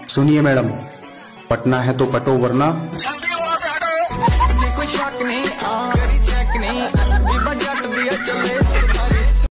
सुनिए मैडम, पटना है तो पटो वरना कोई शक नहीं, चेक नहीं,